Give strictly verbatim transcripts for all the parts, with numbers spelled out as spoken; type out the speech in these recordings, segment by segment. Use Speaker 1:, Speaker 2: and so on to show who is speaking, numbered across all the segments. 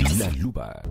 Speaker 1: La Lupa.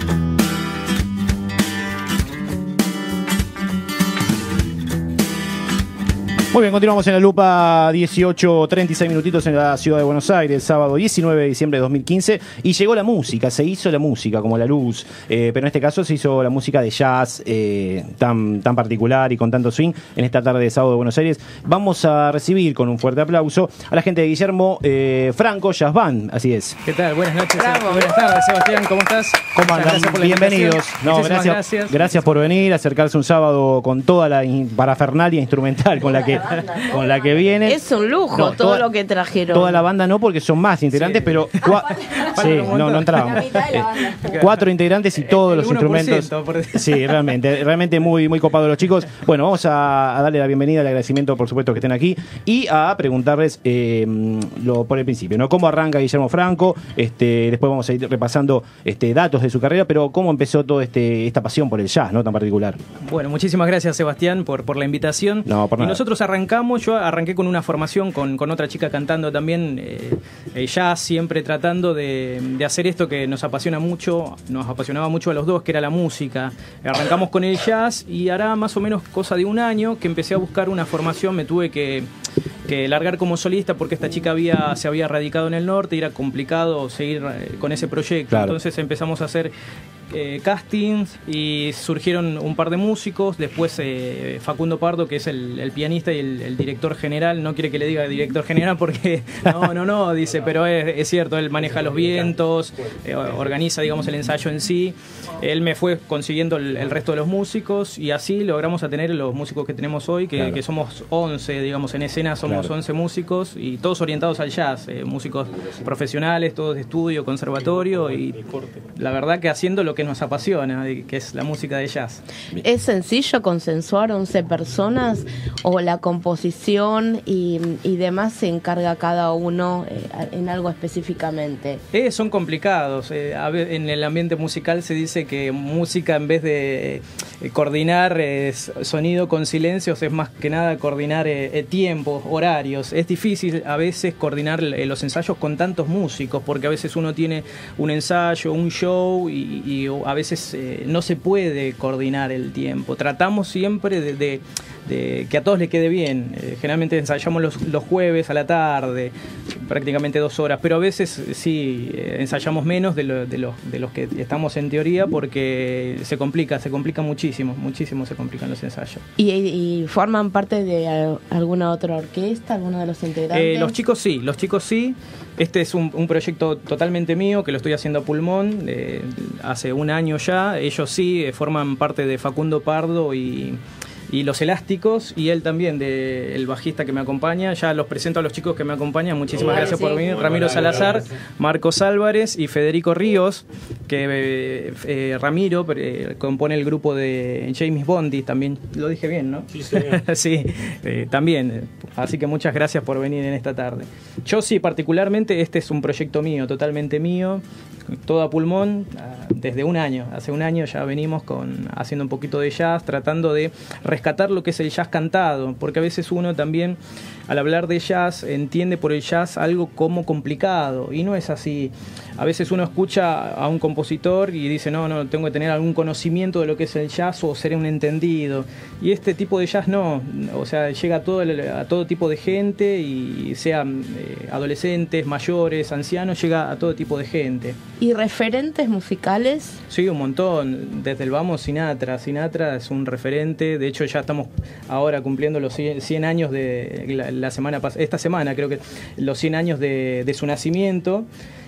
Speaker 2: Muy bien, continuamos en La Lupa, dieciocho treinta y seis minutitos en la ciudad de Buenos Aires, sábado diecinueve de diciembre de dos mil quince, y llegó la música, se hizo la música como la luz, eh, pero en este caso se hizo la música de jazz eh, tan, tan particular y con tanto swing en esta tarde de sábado de Buenos Aires. Vamos a recibir con un fuerte aplauso a la gente de Guillermo eh, Franco Jazz Band, así es.
Speaker 3: ¿Qué tal? Buenas noches, Bravo. Buenas tardes, Sebastián, ¿cómo estás?
Speaker 2: ¿Cómo andan? Bienvenidos. No, gracias, gracias. Gracias por venir, acercarse un sábado con toda la parafernalia instrumental con la que con la que viene.
Speaker 4: Es un lujo
Speaker 2: no,
Speaker 4: todo
Speaker 2: toda,
Speaker 4: lo que trajeron.
Speaker 2: Toda la banda no, porque son más integrantes, sí. pero cua sí, no, no entrábamos. Eh, cuatro integrantes y todos los instrumentos. Por... Sí, realmente, realmente muy, muy copados los chicos. Bueno, vamos a, a darle la bienvenida, el agradecimiento, por supuesto, que estén aquí y a preguntarles eh, lo por el principio, ¿no? ¿Cómo arranca Guillermo Franco? Este, después vamos a ir repasando este, datos de su carrera, pero ¿cómo empezó toda este, esta pasión por el jazz, ¿no? Tan particular.
Speaker 3: Bueno, muchísimas gracias, Sebastián, por, por la invitación.
Speaker 2: No, por nada.
Speaker 3: Y nosotros arrancamos, yo arranqué con una formación con, con otra chica cantando también eh, eh, jazz, siempre tratando de, de hacer esto que nos apasiona mucho, nos apasionaba mucho a los dos, que era la música. Arrancamos con el jazz y hará más o menos cosa de un año que empecé a buscar una formación, me tuve que, que largar como solista porque esta chica había, se había radicado en el norte y era complicado seguir eh, con ese proyecto. Claro. Entonces empezamos a hacer Eh, castings y surgieron un par de músicos. Después eh, Facundo Pardo, que es el, el pianista y el, el director general, no quiere que le diga director general porque no, no, no, dice, pero es, es cierto, él maneja los vientos, eh, organiza, digamos, el ensayo en sí. Él me fue consiguiendo el, el resto de los músicos y así logramos a tener los músicos que tenemos hoy, que, claro. que somos once, digamos, en escena somos claro. once músicos y todos orientados al jazz, eh, músicos profesionales, todos de estudio, conservatorio, y la verdad que haciendo lo que nos apasiona, que es la música de jazz.
Speaker 4: ¿Es sencillo consensuar once personas o la composición y, y demás se encarga cada uno eh, en algo específicamente?
Speaker 3: Eh, son complicados. Eh, a ver, en el ambiente musical se dice que música, en vez de eh, coordinar eh, sonido con silencios, es más que nada coordinar eh, tiempos, horarios. Es difícil a veces coordinar eh, los ensayos con tantos músicos, porque a veces uno tiene un ensayo, un show y, y a veces eh, no se puede coordinar el tiempo. Tratamos siempre de, de, de que a todos les quede bien. Eh, generalmente ensayamos los, los jueves a la tarde, prácticamente dos horas, pero a veces sí eh, ensayamos menos de, lo, de, los, de los que estamos en teoría porque se complica, se complica muchísimo, muchísimo se complican los ensayos.
Speaker 4: ¿Y, y forman parte de alguna otra orquesta, alguno de los integrantes?
Speaker 3: Eh, los chicos sí, los chicos sí. Este es un, un proyecto totalmente mío, que lo estoy haciendo a pulmón, eh, hace un año ya. Ellos sí eh, forman parte de Facundo Pardo y, y Los Elásticos, y él también, de, el bajista que me acompaña. Ya los presento a los chicos que me acompañan. Muchísimas Hola, gracias sí. por venir. Ramiro Salazar, Marcos Álvarez y Federico Ríos, que eh, eh, Ramiro eh, compone el grupo de James Bondi, también lo dije bien, ¿no? Sí, señor. sí, eh, también. Así que muchas gracias por venir en esta tarde. Yo sí, particularmente, este es un proyecto mío, totalmente mío, todo a pulmón, desde un año. Hace un año ya venimos con haciendo un poquito de jazz, tratando de rescatar lo que es el jazz cantado, porque a veces uno también, al hablar de jazz, entiende por el jazz algo como complicado, y no es así. A veces uno escucha a un compositor y dice, no, no, tengo que tener algún conocimiento de lo que es el jazz o ser un entendido. Y este tipo de jazz no, o sea, llega a todo, a todo tipo de gente, y sean eh, adolescentes, mayores, ancianos, llega a todo tipo de gente.
Speaker 4: ¿Y referentes musicales?
Speaker 3: Sí, un montón. Desde el vamos, Sinatra. Sinatra es un referente. De hecho, ya estamos ahora cumpliendo los cien años de la, la semana pasada, esta semana creo que los cien años de, de su nacimiento.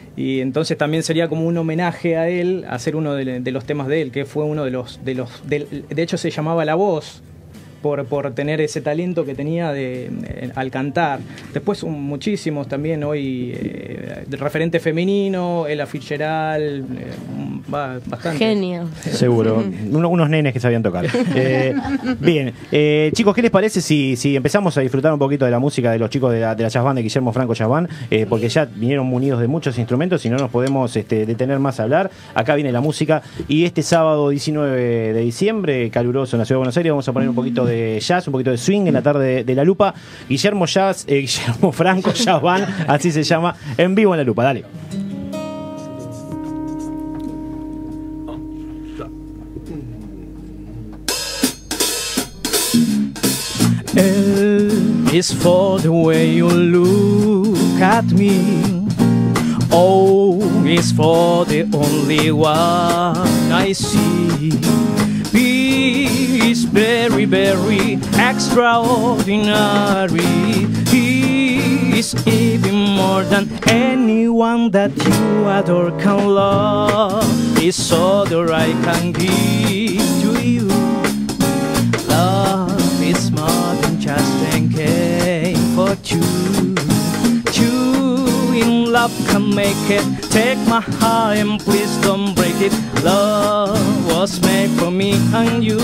Speaker 3: Y entonces también sería como un homenaje a él, hacer uno de, de los temas de él, que fue uno de los... De, los de, de hecho se llamaba La Voz, por, por tener ese talento que tenía de, de, al cantar. Después un, muchísimos también hoy, eh, de referente femenino, Ella Fitzgerald, eh, va, bastante.
Speaker 4: Genio.
Speaker 2: Seguro, Uno, unos nenes que sabían tocar. Eh, bien, eh, chicos, ¿qué les parece si, si empezamos a disfrutar un poquito de la música de los chicos de la, de la Jazz Band de Guillermo Franco Jazz Band? Eh, porque ya vinieron munidos de muchos instrumentos y no nos podemos este, detener más a hablar. Acá viene la música, y este sábado diecinueve de diciembre, caluroso en la ciudad de Buenos Aires, vamos a poner un poquito de de jazz, un poquito de swing en la tarde de, de La Lupa. Guillermo Jazz, eh, Guillermo Franco Jazz Band, así se llama, en vivo en La Lupa. Dale.
Speaker 3: L is for the way you look at me. O is for the only one I see. P is very, very extraordinary. He is even more than anyone that you adore can love. It's all that I can give to you. Love is more than just a game for two. Two in love can make it. Take my heart and please don't break it. Love was made for me and you.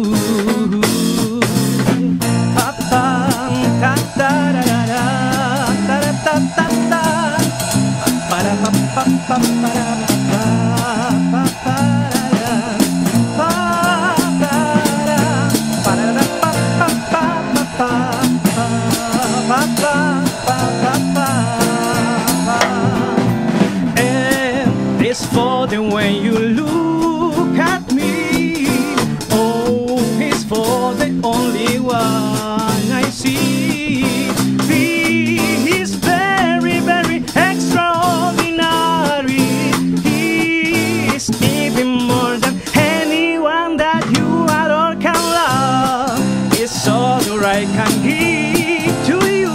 Speaker 3: And it's for the way you look at me. Oh, it's for the only one I see. B is very, very extraordinary. He is even more than anyone that you adore can love. It's all that I can give to you.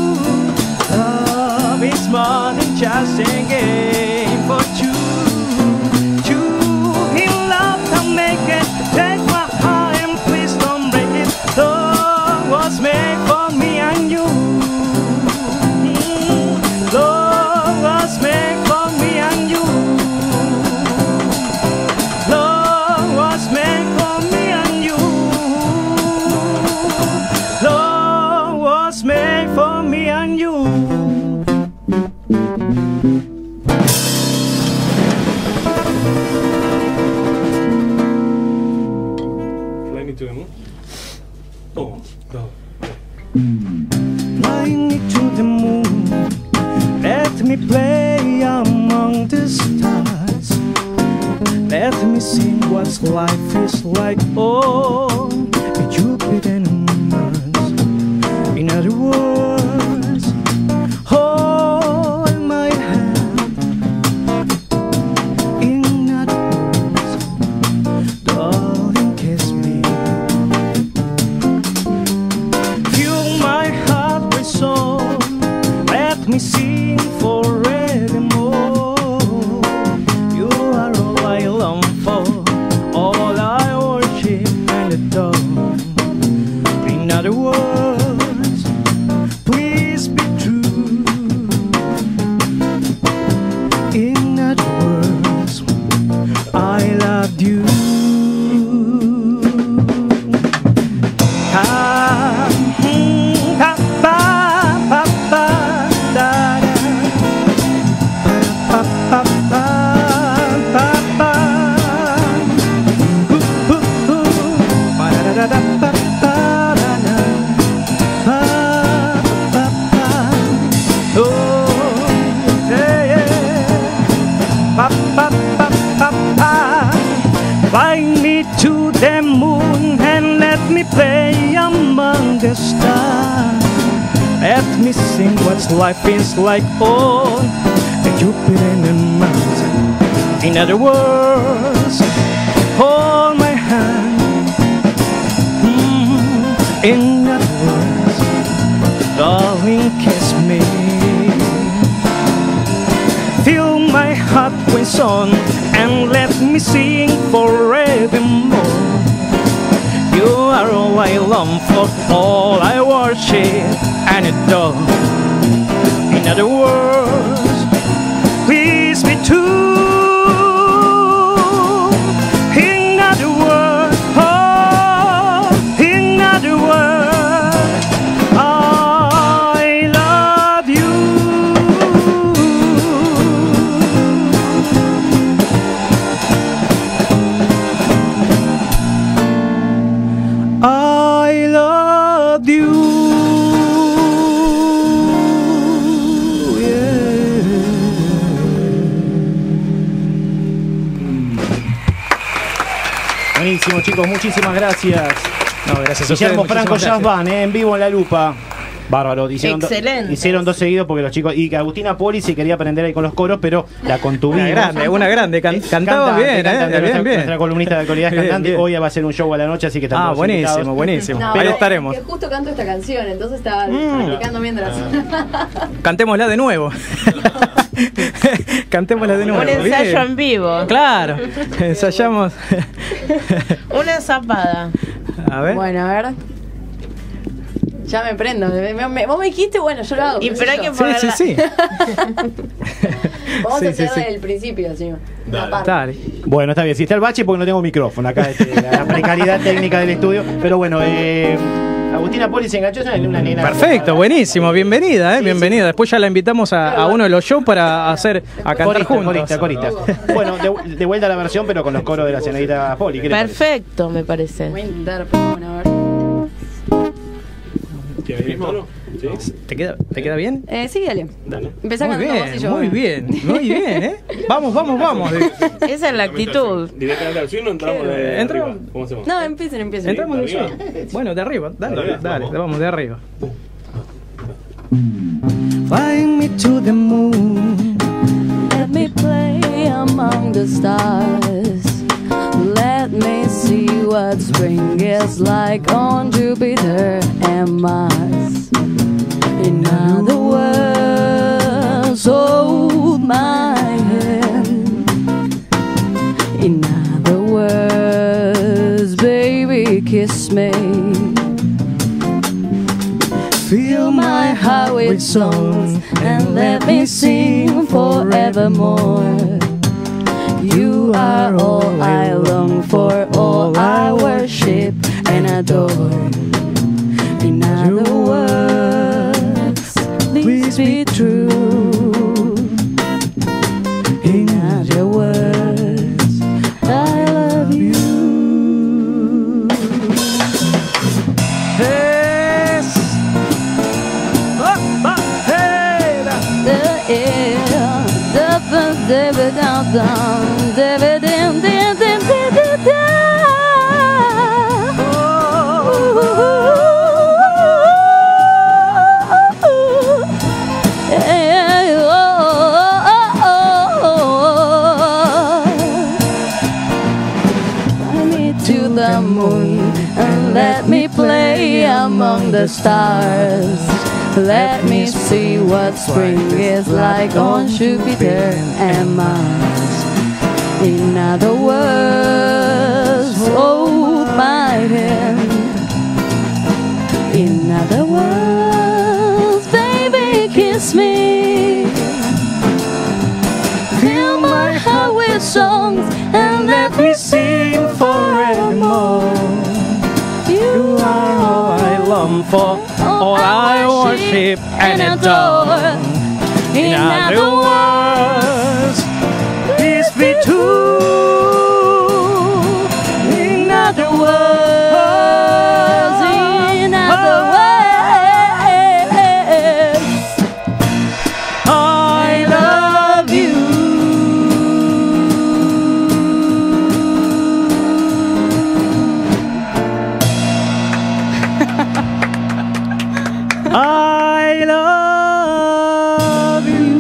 Speaker 3: Love is more than just a game for two. Two in love can make it. Take my heart and please don't break it. Love was made for me and you. Love was made for me and you. Love was made for me and you. Love was made for me and you.
Speaker 1: Fly me to the moon. Oh, no.
Speaker 3: Fly me to the moon. Let me play among the stars. Let me sing what life is like. Oh, Jupiter and Mars. In other words, hold my hand. In other words, darling, kiss me. Fill my heart with song. Let me sing forevermore. You are all I long for, all I worship and adore. In other words, please be true. In other words, I love you. Ah, mm, ah, ba, ba, ba, da, da. Ba, ba, ba, ba, ba. Ooh, ooh, ooh. Ba, da, da, da, ba, ba, da, da. Ba, ba, ba. Oh, yeah, yeah. Ba, ba, ba, ba, ba. Fly me to the moon and let me play among the stars. Let me sing what life is like on the Jupiter and Mars. In other words, hold my hand. Mm, in other words, darling, kiss me. Fill my heart with song and let me sing forevermore. You are all I long for, all I worship and adore. In other words, please be true. In other words, oh, in other words, I love you. I love you.
Speaker 2: Buenísimo, chicos, muchísimas gracias.
Speaker 3: No, gracias a
Speaker 2: Guillermo
Speaker 3: ustedes,
Speaker 2: Franco
Speaker 3: muchísimas
Speaker 2: Jazz Band, eh, en vivo en La Lupa. Bárbaro. Hicieron
Speaker 4: Excelente.
Speaker 2: Do, hicieron dos seguidos porque los chicos. Y que Agustina Poli se quería aprender ahí con los coros, pero la contuvimos.
Speaker 3: Una grande, una grande. Can, cantaba
Speaker 2: Cantante,
Speaker 3: bien,
Speaker 2: cantante,
Speaker 3: eh.
Speaker 2: nuestra,
Speaker 3: Bien, bien.
Speaker 2: nuestra columnista de actualidad es
Speaker 3: Bien,
Speaker 2: cantante.
Speaker 3: bien.
Speaker 2: Hoy va a ser un show a la noche, así que están
Speaker 3: Ah,
Speaker 2: todos
Speaker 3: buenísimo,
Speaker 2: invitados.
Speaker 3: buenísimo.
Speaker 5: No,
Speaker 3: Ahí
Speaker 5: pero
Speaker 3: estaremos.
Speaker 5: que justo canto esta canción, entonces estaba
Speaker 3: Mm.
Speaker 5: practicando mientras.
Speaker 3: Cantémosla de nuevo. Cantémosla de nuevo.
Speaker 4: Un ensayo
Speaker 3: Bien.
Speaker 4: en vivo.
Speaker 3: Claro, ensayamos.
Speaker 4: Una zapada.
Speaker 3: A ver.
Speaker 5: Bueno, a ver. Ya me prendo. Me, me, me, vos me dijiste, bueno, yo lo hago.
Speaker 4: Y
Speaker 5: qué
Speaker 4: pero
Speaker 5: sé
Speaker 4: hay
Speaker 5: yo.
Speaker 4: que
Speaker 3: Sí,
Speaker 4: ponerla.
Speaker 3: sí, sí.
Speaker 5: Vamos
Speaker 3: Sí,
Speaker 5: a hacer
Speaker 3: sí, sí.
Speaker 5: desde el principio, sí.
Speaker 1: Dale.
Speaker 5: Una parte.
Speaker 3: Dale.
Speaker 2: Bueno, está bien. Si está el bache, porque no tengo micrófono acá, este, la precariedad técnica del estudio. Pero bueno, eh, Agustina Poli se enganchó, es una nena.
Speaker 3: Perfecto, buenísimo, bienvenida, eh, bienvenida. Después ya la invitamos a, a uno de los shows para hacer a cantar
Speaker 2: Corista,
Speaker 3: juntos.
Speaker 2: corista, corista. Bueno, de, de vuelta a la versión, pero con los coros de la señorita Poli. ¿Qué le parece?
Speaker 4: Perfecto, me parece.
Speaker 5: Voy a intentar, pero bueno, a ver.
Speaker 1: ¿Tienes el tono? ¿Sí?
Speaker 3: ¿Te queda, ¿Te queda bien?
Speaker 5: Eh, sí, dale.
Speaker 1: Dale.
Speaker 5: Empezá
Speaker 3: Muy
Speaker 5: cantando vos y
Speaker 3: bien,
Speaker 5: yo.
Speaker 3: muy bien, muy bien, ¿eh? Vamos, vamos, vamos.
Speaker 4: Esa es la actitud.
Speaker 1: Directamente al swing o entramos
Speaker 3: ¿Qué?
Speaker 1: de
Speaker 3: Entra-
Speaker 1: arriba? ¿Cómo hacemos?
Speaker 5: No, empiecen, empiecen.
Speaker 3: Entramos de
Speaker 1: ¿De arriba?
Speaker 3: suelo. Bueno, de arriba, dale,
Speaker 1: De arriba,
Speaker 3: dale,
Speaker 1: vamos.
Speaker 3: vamos de arriba. Fly me to the moon.
Speaker 5: Let me play among the stars. Let me see what spring is like on Jupiter and Mars. In other words, hold my hand. In other words, baby, kiss me. Fill my heart with songs and let me sing forevermore. You are all I long for, all I worship and adore. In other words, please be true. In other words, I love you.
Speaker 3: Yes. Oh, oh, hey, da.
Speaker 5: The air, the the the down down, the down down down down down. To the moon and let me play among the stars. Let me see what spring is like on Jupiter and Mars. In other words, hold my hand. In other words, baby, kiss me. Fill my heart with songs and let me sing forevermore. You are all
Speaker 3: I long for, all I worship and adore.
Speaker 5: In other words,
Speaker 3: peace be true.
Speaker 5: in other words, in other words, I love you.
Speaker 3: I love you.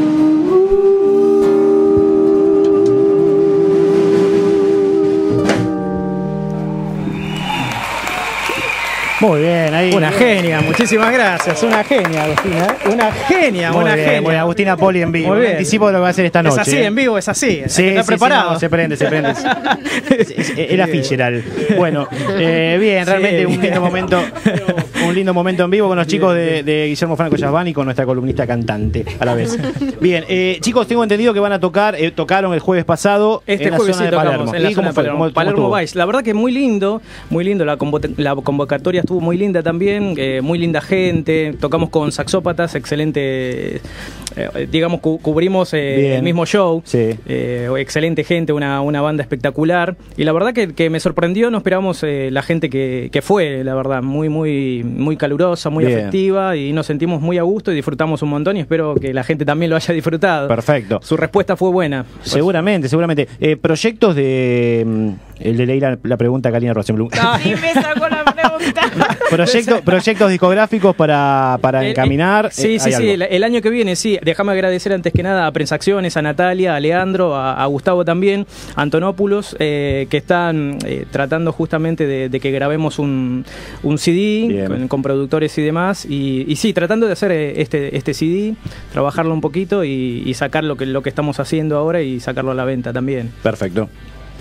Speaker 2: Muy bien, ahí.
Speaker 3: Una genia, muchísimas gracias. Una genia, Agustina. ¿eh? Una genia,
Speaker 2: Muy
Speaker 3: una
Speaker 2: bien,
Speaker 3: genia.
Speaker 2: muy bien. Agustina Poli en vivo.
Speaker 3: Muy bien.
Speaker 2: Anticipo de lo que va a hacer esta noche.
Speaker 3: Es así,
Speaker 2: ¿eh?
Speaker 3: en vivo, es así.
Speaker 2: Sí,
Speaker 3: Está
Speaker 2: sí,
Speaker 3: preparado.
Speaker 2: sí, no, se prende, se prende. Es, es- es la Fitzgerald. Bueno, eh, bien,
Speaker 3: Sí,
Speaker 2: realmente un
Speaker 3: bien.
Speaker 2: lindo momento. Un lindo momento en vivo con los chicos de, de Guillermo Franco Jazz Band y con nuestra columnista cantante a la vez. Bien, eh, chicos, tengo entendido que van a tocar, eh, tocaron el jueves pasado
Speaker 3: Este
Speaker 2: en la
Speaker 3: jueves
Speaker 2: zona
Speaker 3: sí
Speaker 2: de
Speaker 3: tocamos
Speaker 2: Palermo.
Speaker 3: en la
Speaker 2: ¿Y
Speaker 3: zona
Speaker 2: cómo
Speaker 3: de
Speaker 2: fue?
Speaker 3: Palermo,
Speaker 2: ¿Cómo- cómo
Speaker 3: Palermo
Speaker 2: estuvo?
Speaker 3: Vice. La verdad que muy lindo, muy lindo. La, convo- la convocatoria estuvo muy linda también, eh, muy linda gente, tocamos con Saxópatas, excelente, eh, digamos, cu cubrimos eh, el mismo show,
Speaker 2: sí.
Speaker 3: eh, excelente gente, una, una banda espectacular, y la verdad que, que me sorprendió, no esperábamos eh, la gente que, que fue, la verdad, muy, muy, muy calurosa, muy
Speaker 2: Bien.
Speaker 3: afectiva, y nos sentimos muy a gusto y disfrutamos un montón, y espero que la gente también lo haya disfrutado.
Speaker 2: Perfecto.
Speaker 3: Su respuesta fue buena.
Speaker 2: Seguramente, seguramente. Eh, proyectos de... mm, el de Leila, la pregunta, Karina Rosenblum.
Speaker 4: Sí, me sacó la pregunta.
Speaker 2: Proyecto, proyectos discográficos para, para
Speaker 3: El-
Speaker 2: encaminar.
Speaker 3: el- sí,
Speaker 2: eh,
Speaker 3: sí,
Speaker 2: ¿hay
Speaker 3: sí.
Speaker 2: algo?
Speaker 3: El, el año que viene, sí. Déjame agradecer antes que nada a Prensacciones, a Natalia, a Leandro, a, a Gustavo también, a Antonopoulos, eh, que están eh, tratando justamente de, de que grabemos un, un C D con, con productores y demás. Y, y sí, tratando de hacer eh, este, este C D, trabajarlo un poquito y, y sacar lo que, lo que estamos haciendo ahora y sacarlo a la venta también.
Speaker 2: Perfecto.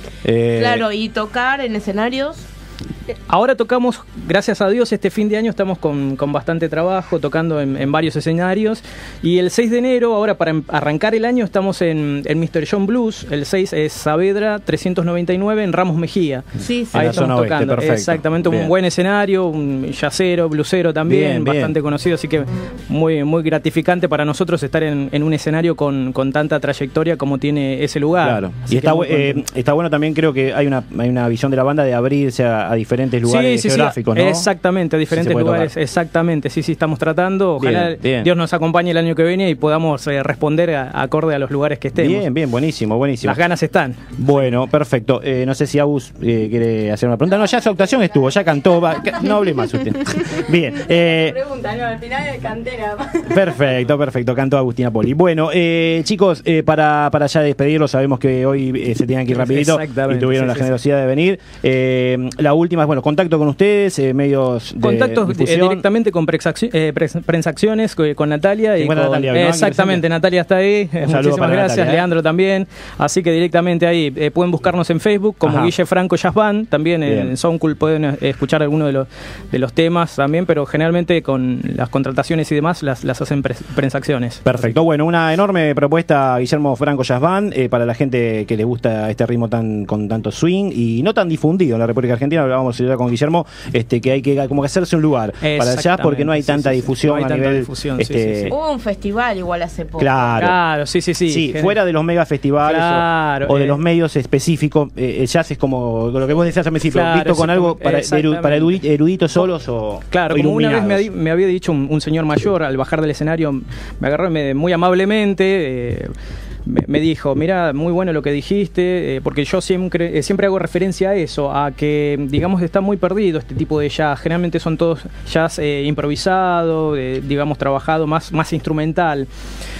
Speaker 2: Eh,
Speaker 4: Claro, y tocar en escenarios.
Speaker 3: Ahora tocamos, gracias a Dios, este fin de año estamos con, con bastante trabajo, tocando en, en varios escenarios. Y el seis de enero, ahora para em- arrancar el año, estamos en, en mister John Blues. El seis es Saavedra trescientos noventa y nueve en Ramos Mejía.
Speaker 4: Sí, sí.
Speaker 2: En
Speaker 3: Ahí
Speaker 2: la
Speaker 3: estamos
Speaker 2: zona oeste,
Speaker 3: tocando.
Speaker 2: perfecto.
Speaker 3: Exactamente,
Speaker 2: Bien.
Speaker 3: un buen escenario, un jazzero, blusero también,
Speaker 2: Bien, bien.
Speaker 3: bastante conocido. Así que muy, muy gratificante para nosotros estar en, en un escenario con, con tanta trayectoria como tiene ese lugar.
Speaker 2: Claro.
Speaker 3: Así
Speaker 2: Y
Speaker 3: que
Speaker 2: está,
Speaker 3: muy
Speaker 2: bu- eh,
Speaker 3: contento.
Speaker 2: está bueno también, creo que hay una, hay una visión de la banda de abrirse a, a diferentes lugares
Speaker 3: Sí, sí, sí,
Speaker 2: geográficos, ¿no?
Speaker 3: exactamente, a diferentes
Speaker 2: Sí se puede
Speaker 3: lugares,
Speaker 2: tocar.
Speaker 3: exactamente, sí, sí, estamos tratando, ojalá
Speaker 2: Bien, bien.
Speaker 3: Dios nos acompañe el año que viene y podamos eh, responder a- acorde a los lugares que estemos.
Speaker 2: Bien, bien, buenísimo, buenísimo.
Speaker 3: Las ganas están.
Speaker 2: Bueno, perfecto. Eh, no sé si Agus eh, quiere hacer una pregunta. No, ya su actuación estuvo, ya cantó. va- ca- no hable más usted. Bien. eh,
Speaker 4: Pregunta, no, al final de cantera.
Speaker 2: Perfecto, perfecto. Cantó Agustina Poli. Bueno, eh, chicos, eh, para, para ya despedirlos, sabemos que hoy eh, se tenían que ir rapidito
Speaker 3: Exactamente,
Speaker 2: y tuvieron
Speaker 3: sí,
Speaker 2: la
Speaker 3: sí,
Speaker 2: generosidad de venir. Eh, la última es, bueno, contacto con ustedes, eh, medios de
Speaker 3: Contactos eh,
Speaker 2: difusión.
Speaker 3: directamente con Prensacci- eh, Pres- Prensacciones, co- con Natalia.
Speaker 2: Se
Speaker 3: Y
Speaker 2: encuentra
Speaker 3: con,
Speaker 2: Natalia, ¿no?
Speaker 3: exactamente, Natalia está ahí.
Speaker 2: saludo
Speaker 3: Muchísimas
Speaker 2: para
Speaker 3: gracias,
Speaker 2: Natalia, ¿eh?
Speaker 3: Leandro también. Así que directamente ahí eh, pueden buscarnos en Facebook como
Speaker 2: Ajá.
Speaker 3: Guille Franco Jazz Band. También
Speaker 2: Bien.
Speaker 3: en Soundcool pueden eh, escuchar algunos de los, de los temas también, pero generalmente con las contrataciones y demás las, las hacen pres- Prensacciones.
Speaker 2: Perfecto, bueno, una enorme propuesta, Guillermo Franco Jazz Band, eh, para la gente que le gusta este ritmo tan con tanto swing y no tan difundido en la República Argentina. Hablábamos ya con Guillermo, este, que hay que como que hacerse un lugar para el jazz porque no hay
Speaker 3: Sí,
Speaker 2: tanta
Speaker 3: sí, sí.
Speaker 2: difusión
Speaker 3: No hay
Speaker 2: a
Speaker 3: tanta
Speaker 2: nivel
Speaker 3: difusión, sí,
Speaker 2: este,
Speaker 3: sí, sí.
Speaker 4: Hubo un festival igual hace poco.
Speaker 2: Claro.
Speaker 3: Claro, sí, sí, sí.
Speaker 2: Sí,
Speaker 3: Gen-
Speaker 2: fuera de los mega festivales o-
Speaker 3: Claro,
Speaker 2: o, de
Speaker 3: eh.
Speaker 2: los medios específicos, eh, el jazz es como lo que vos decías al principio,
Speaker 3: Claro,
Speaker 2: visto con
Speaker 3: sí,
Speaker 2: algo
Speaker 3: como-
Speaker 2: para, de eru- para eruditos, eruditos solos o
Speaker 3: Claro,
Speaker 2: o
Speaker 3: como una vez me,
Speaker 2: iluminados.
Speaker 3: di- me había dicho un, un señor mayor al bajar del escenario, me agarró y me- muy amablemente, eh, me, me dijo, mira, muy bueno lo que dijiste, eh, porque yo siempre, eh, siempre hago referencia a eso, a que, digamos, está muy perdido este tipo de jazz. Generalmente son todos jazz eh, improvisado, eh, digamos, trabajado, más, más instrumental.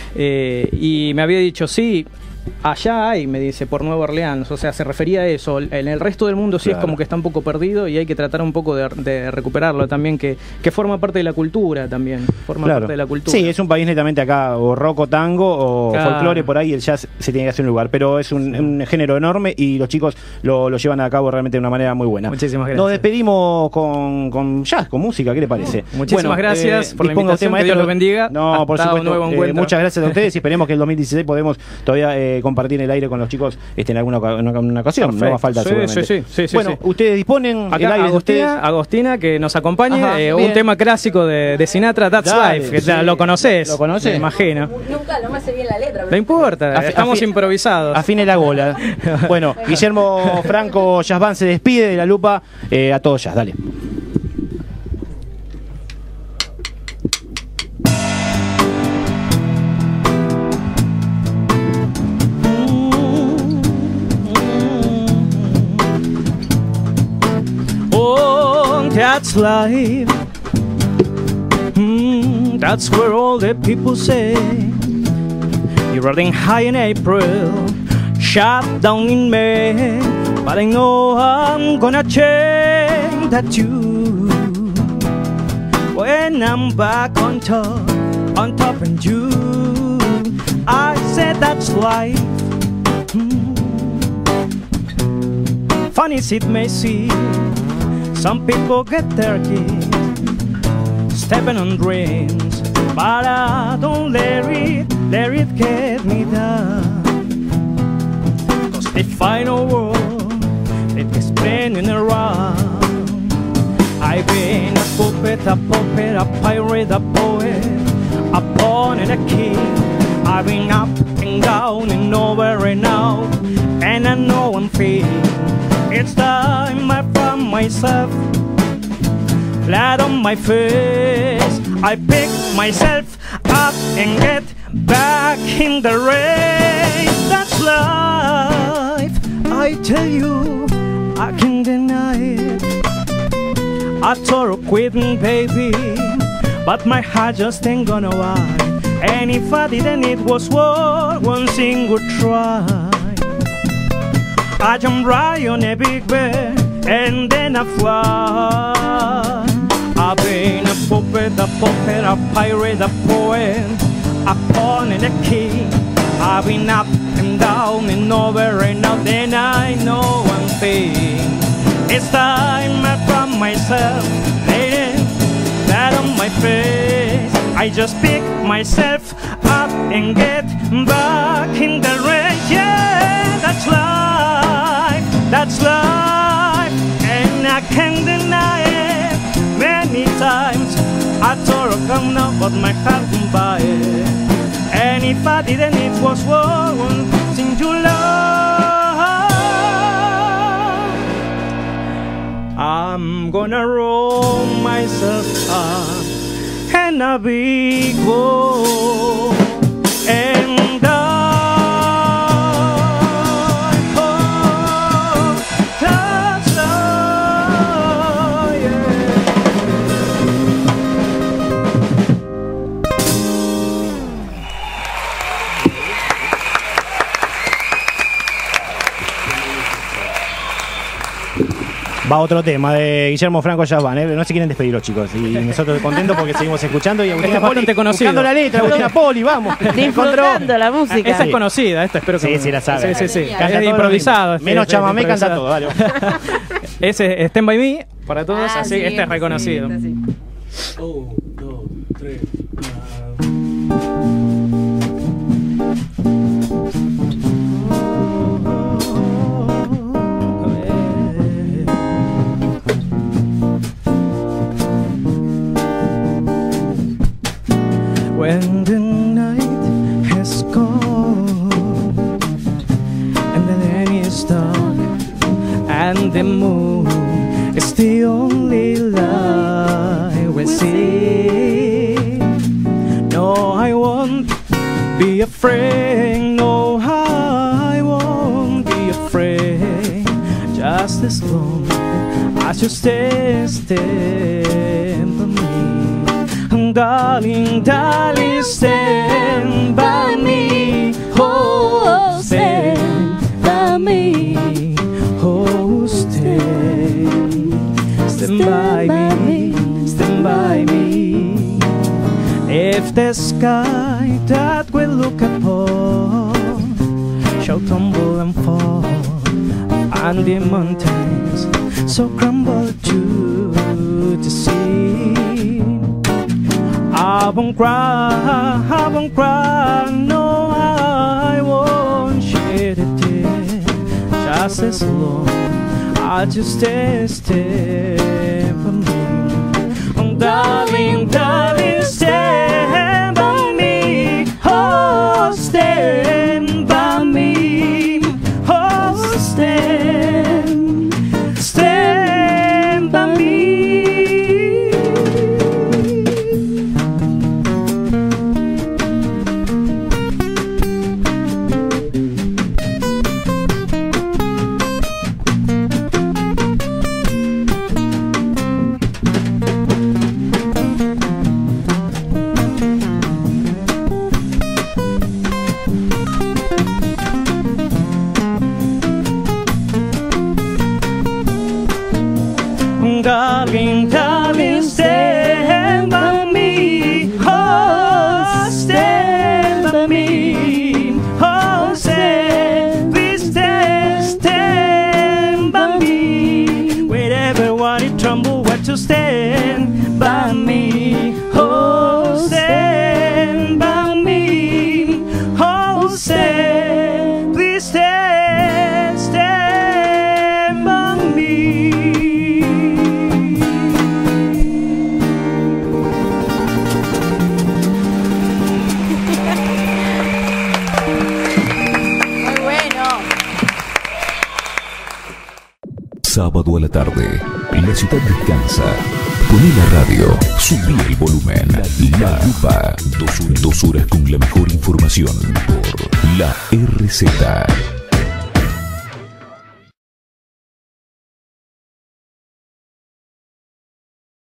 Speaker 3: Eh, y me había dicho, sí, allá hay, me dice, por Nueva Orleans, o sea, se refería a eso. En el resto del mundo sí
Speaker 2: Claro.
Speaker 3: es como que está un poco perdido y hay que tratar un poco de, de recuperarlo también, que, que forma parte de la cultura también, forma
Speaker 2: Claro.
Speaker 3: parte de la cultura.
Speaker 2: Sí, es un país netamente acá, o rock o tango o
Speaker 3: Claro.
Speaker 2: folclore, por ahí el jazz se tiene que hacer un lugar, pero es un, un género enorme y los chicos lo, lo llevan a cabo realmente de una manera muy buena.
Speaker 3: Muchísimas gracias.
Speaker 2: Nos despedimos con, con jazz, con música, ¿qué le parece?
Speaker 3: Muchísimas gracias por la
Speaker 2: disponga usted,
Speaker 3: invitación, que
Speaker 2: maestro.
Speaker 3: Dios lo bendiga.
Speaker 2: No, por
Speaker 3: Hasta un
Speaker 2: supuesto.
Speaker 3: nuevo
Speaker 2: eh,
Speaker 3: encuentro.
Speaker 2: muchas gracias a ustedes y esperemos que el dos mil dieciséis podemos todavía eh, compartir el aire con los chicos este, en alguna oca- en una ocasión.
Speaker 3: Perfecto.
Speaker 2: No va a falta
Speaker 3: Sí,
Speaker 2: seguramente.
Speaker 3: sí, sí, sí, sí,
Speaker 2: bueno,
Speaker 3: sí.
Speaker 2: ustedes disponen el
Speaker 3: Acá
Speaker 2: aire de ustedes.
Speaker 3: Agostina, Agostina, que nos acompañe,
Speaker 2: Ajá,
Speaker 3: eh,
Speaker 2: bien.
Speaker 3: un tema clásico de, de Sinatra, That's
Speaker 2: Dale,
Speaker 3: Life, que
Speaker 2: sí.
Speaker 3: ya lo conoces,
Speaker 2: ¿Lo conoces?
Speaker 3: me imagino.
Speaker 4: Nunca, no me sé bien la letra.
Speaker 3: No importa,
Speaker 2: Afi-
Speaker 3: estamos
Speaker 2: afi-
Speaker 3: improvisados.
Speaker 2: Afine la gola. Bueno, Guillermo Franco Jazz Band se despide de la lupa eh, a todos jazz. Dale.
Speaker 3: Oh, that's life. Mm, that's where all the people say you're riding high in April, shut down in May. But I know I'm gonna change that too when I'm back on top, on top of you. I said that's life. Mm. Funny as it may seem, some people get their keys, stepping on dreams, but I don't let it, let it get me down. Cause the final world, it is spinning around. I've been a puppet, a puppet, a pirate, a poet, a pawn and a king. I've been up and down and over and out, and I know I'm feeling. It's time I found myself flat on my face. I pick myself up and get back in the race. That's life, I tell you, I can't deny it. I thought of quitting, baby, but my heart just ain't gonna lie. And if I didn't, it was worth one single try. I jump right on a big bed and then I fly. I've been a puppet, a puppet, a pirate, a poet, a pawn and a king. I've been up and down and over and out, then I know one thing. It's time I found myself laying flat on my face. I just pick myself up and get back in the race. Yeah, that's life, that's life, and I can't deny it. Many times I thought I'd come now, but my heart won't buy it. And if I didn't, it was one thing to love. I'm gonna roll myself up and a big bowl and I hope that's love, yeah.
Speaker 2: Va otro tema de Guillermo Franco Yasbán, ¿eh? No se quieren despedir los chicos. Y nosotros contentos porque seguimos escuchando. Y Agustina
Speaker 3: Es bastante
Speaker 2: Poli,
Speaker 3: conocido.
Speaker 2: buscando la letra, Agustina Poli, vamos.
Speaker 4: Disfrutando la música.
Speaker 3: Esta es conocida, esta espero que
Speaker 2: Sí, sí, la sabe.
Speaker 3: Sí, sí, sí.
Speaker 2: Canta
Speaker 3: Es
Speaker 2: todo
Speaker 3: improvisado.
Speaker 2: lo
Speaker 3: este,
Speaker 2: Menos
Speaker 3: este,
Speaker 2: chamamé, canta
Speaker 3: improvisado.
Speaker 2: todo, dale.
Speaker 3: Ese es Stand By Me para todos,
Speaker 6: Ah,
Speaker 3: así
Speaker 6: sí,
Speaker 3: este es reconocido.
Speaker 6: sí, sí.
Speaker 1: Un, dos, tres.
Speaker 3: When the night has gone and the land is dark and the moon is the only light we see, no, I won't be afraid, no, I won't be afraid, just as long as you stay, stand by me. Darling, darling, stand by me. Oh, stand by me. Oh, stand, stand by me, stand by me. If the sky that we look upon shall tumble and fall, and the mountains so crumble to the sea, I won't cry, I won't cry, no, I won't shed a tear, just as long as you stay, stay by me. Oh, darling, darling, stand by me, oh, stand by me, oh, stand, stand by me. Darling, darling, stand by me. Oh, stand by me. Oh, stand, please stand, stand by me. Wherever what it tremble, what to stand by me. Oh, stand by me. Oh, stand, please stand, stand by me.
Speaker 6: sábado a la tarde. La ciudad descansa. Poné la radio, subí el volumen. La Lupa, dos, dos horas con la mejor información por la R Z.